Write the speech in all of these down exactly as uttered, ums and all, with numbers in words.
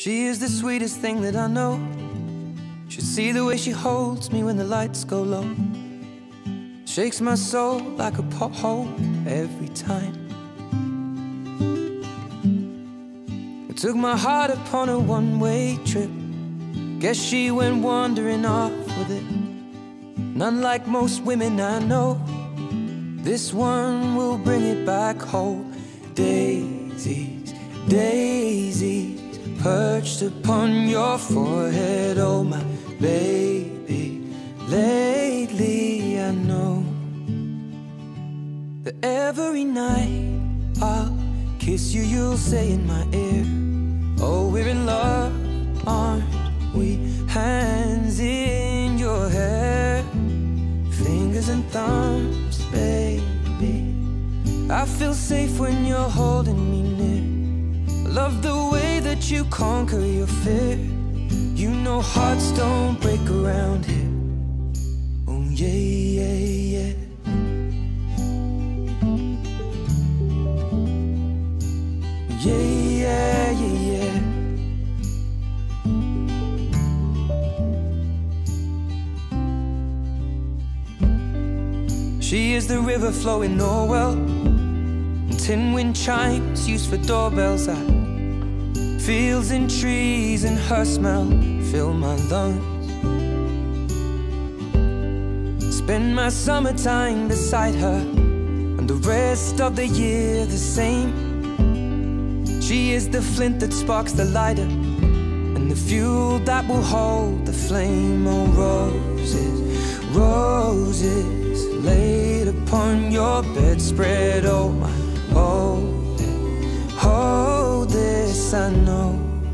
She is the sweetest thing that I know. Should see the way she holds me when the lights go low. Shakes my soul like a pothole every time. It took my heart upon a one-way trip. Guess she went wandering off with it. None like most women I know. This one will bring it back home. Daisies, daisies, perched upon your forehead. Oh my baby, lately I know that every night I'll kiss you, you'll say in my ear, oh, we're in love, aren't we? Hands in your hair, fingers and thumbs, baby. I feel safe when you're holding me near. I love the way that you conquer your fear. You know hearts don't break around here. Oh yeah, yeah, yeah. Yeah, yeah, yeah, yeah. She is the river flowing Norwell, and tin wind chimes used for doorbells. I fields and trees and her smell fill my lungs. Spend my summertime beside her, and the rest of the year the same. She is the flint that sparks the lighter, and the fuel that will hold the flame. Oh, roses, roses laid upon your bedspread. Oh my, hold it, hold this. I know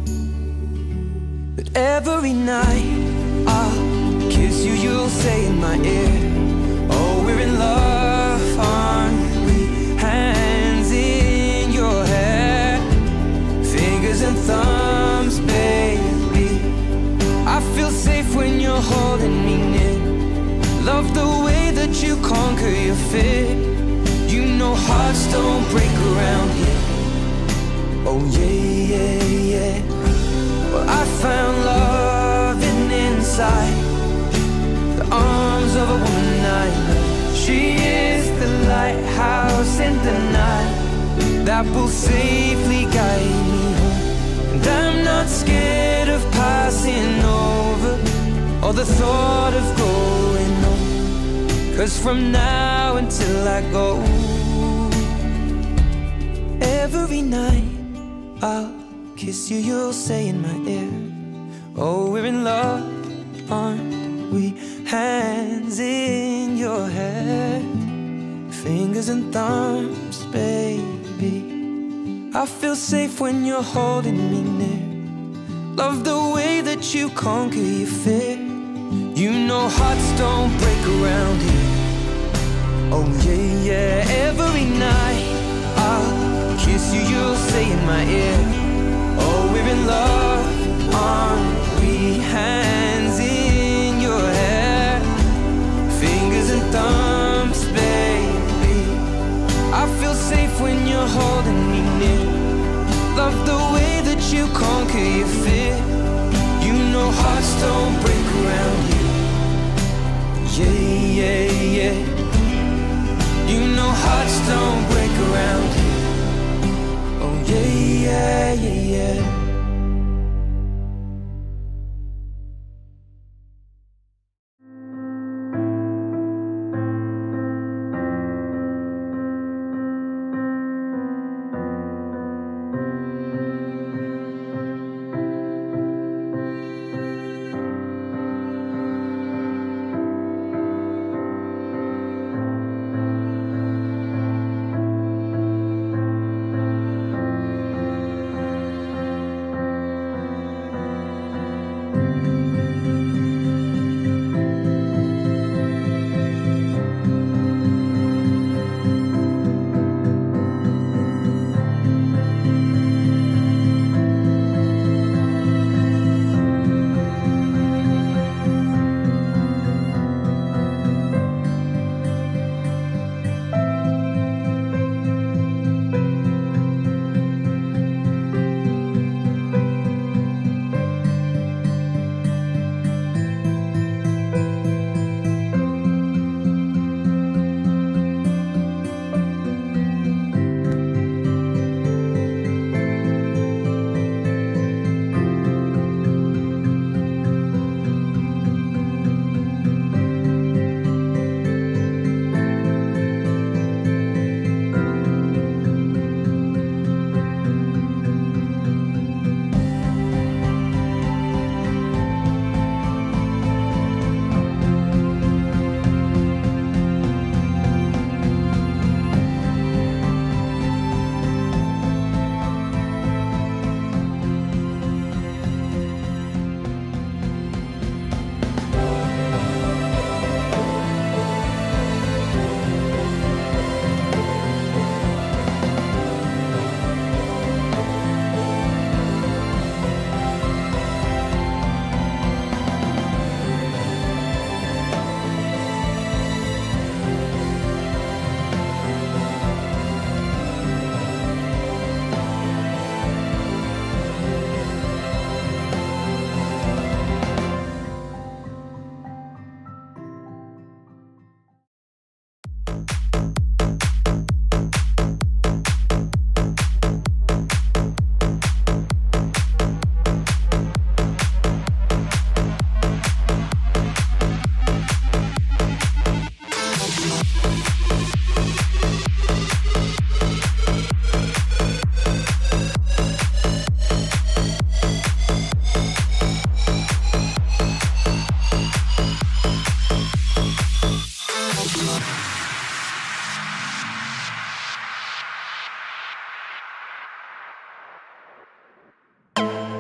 that every night I'll kiss you, you'll say in my ear, oh, we're in love, aren't we? Hands in your hair, fingers and thumbs, baby. I feel safe when you're holding me near. Love the way that you conquer your fear. You know hearts don't break around here. Oh yeah, yeah, yeah. Well, I found love in inside the arms of a woman I know. She is the lighthouse in the night that will safely guide me home. And I'm not scared of passing over or the thought of going home, 'cause from now until I go, every night I'll kiss you, you'll say in my ear, oh, we're in love, aren't we? Hands in your hair, fingers and thumbs, baby. I feel safe when you're holding me near. Love the way that you conquer your fear. You know hearts don't break around here. Oh yeah, yeah. Every night I'll kiss you, you'll say in my ear, oh, we're in love, aren't we? Hands in your hair, fingers and thumbs, baby. I feel safe when you're holding me near. Love the way that you conquer your fear. You know hearts don't break around here. Yeah, yeah, yeah. You know hearts don't break around here. Oh yeah, yeah, yeah, yeah.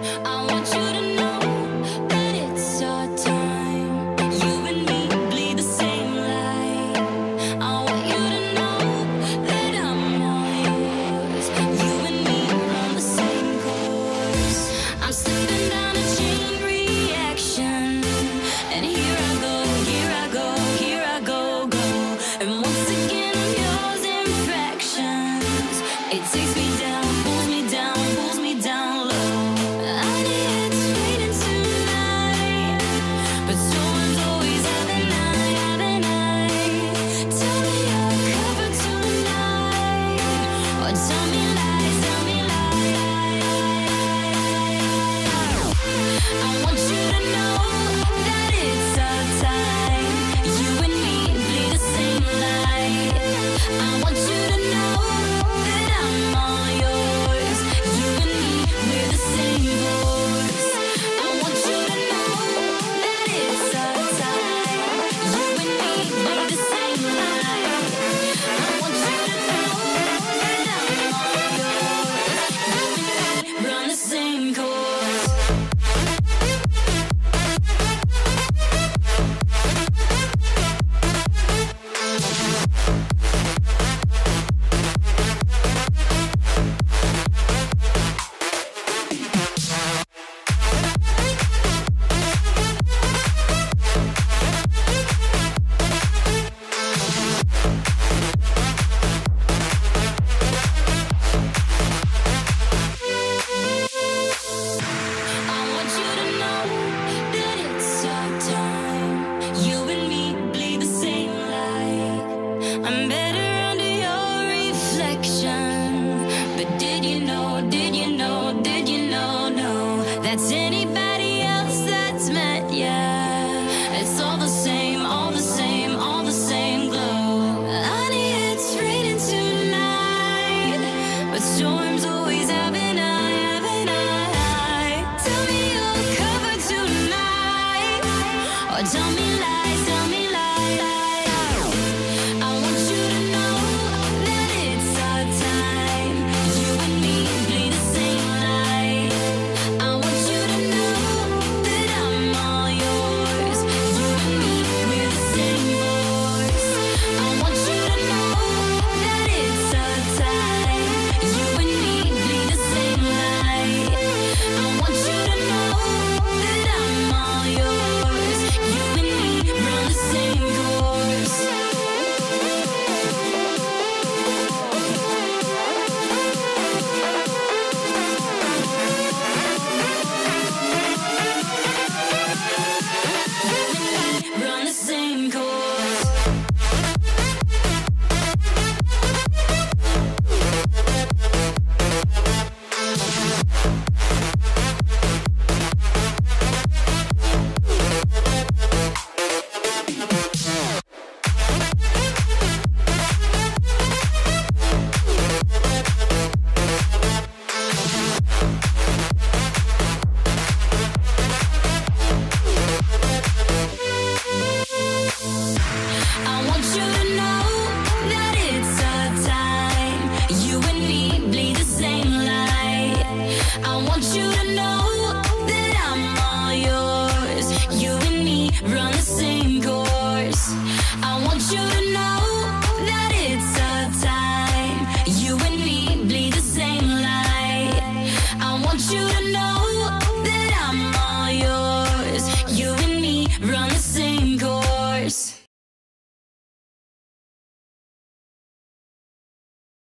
I want you to know that it's our time. You and me bleed the same light. I want you to know that I'm all yours. You and me on the same course. I'm slipping down a chain reaction, and here I go, here I go, here I go, go. And once again I'm yours in fractions. It takes me down, pulls me down, pulls me down low. I need it's raining tonight, but storms always have a night, have a night. Tell me you're covered tonight, or tell me lies, tell me lies. I want you to know that it's our time. You and me bleed the same light. I want you to know that I'm all yours. You and me, we're the same voice. I want you to know that it's our time. You and me bleed the same light. I want you to know that I'm all yours. You and me run the same course. I want you to know that it's our time. You and me bleed the same light. I'm better under your reflection. But did you know, did you know, did you know, no, that's anybody else that's met ya? It's all the same, all the same, all the same glow. Honey, it's raining tonight, but storms always have an eye, have an eye. Tell me you're covered tonight, or tell me lies, tell me lies. I want you to know that it's our time. You and me bleed the same light. I want you to know that I'm all yours. You and me, we're the same voice. I want you to know that it's our time. You and me bleed the same light. I want you to know that I'm all yours. You and me run the same course. Run the same course. I want you to know that it's our time. You and me bleed the same light. I want you to know that I'm all yours. You and me run the same course. I want you to know that it's our time. You and me bleed the same light. I want you to know that I'm all yours. You and me run the same course.